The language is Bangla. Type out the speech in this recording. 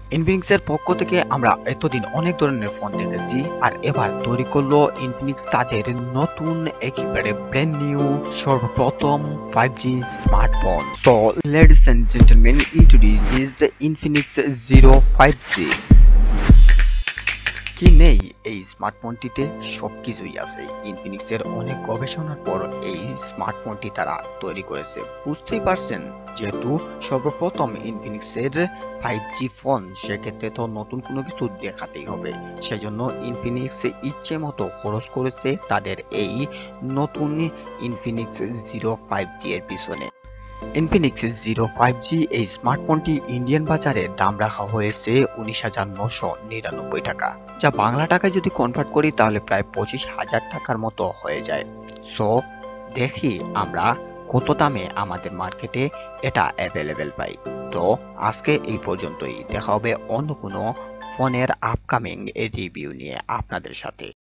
ইনফিনিক্সের পক্ষ থেকে আমরা এতদিন অনেক ধরনের ফোন দেখেছি, আর এবার তৈরি করলো ইনফিনিক্স তাদের নতুন একেবারে ব্র্যান্ড নিউ সর্বপ্রথম 5G smartphone. So ladies and gentlemen, introduce is the Infinix Zero 5G। কি নেই এই স্মার্টফোনটিতে? সবকিছুই আছে। ইনফিনিক্সের অনেক গবেষণার পর এই স্মার্টফোনটি তারা তৈরি করেছে। বুঝতেই পারছেন, যেহেতু সর্বপ্রথম ইনফিনিক্সের 5G ফোন, সেক্ষেত্রে তো নতুন কোনো কিছু দেখাতেই হবে। সেজন্য ইনফিনিক্স ইচ্ছে মতো খরচ করেছে তাদের এই নতুন ইনফিনিক্স জিরো 5G এর পিছনে। ইনফিনিক্স জিরো 5G এই স্মার্টফোনটি ইন্ডিয়ান বাজারে দাম রাখা হয়েছে 19,999 টাকা, যা বাংলা টাকায় যদি কনভার্ট করি তাহলে প্রায় 25,000 টাকার মতো হয়ে যায়। সো দেখি আমরা কত দামে আমাদের মার্কেটে এটা অ্যাভেলেবেল পাই। তো আজকে এই পর্যন্তই, দেখা হবে অন্য কোনো ফোনের আপকামিং রিভিউ নিয়ে আপনাদের সাথে।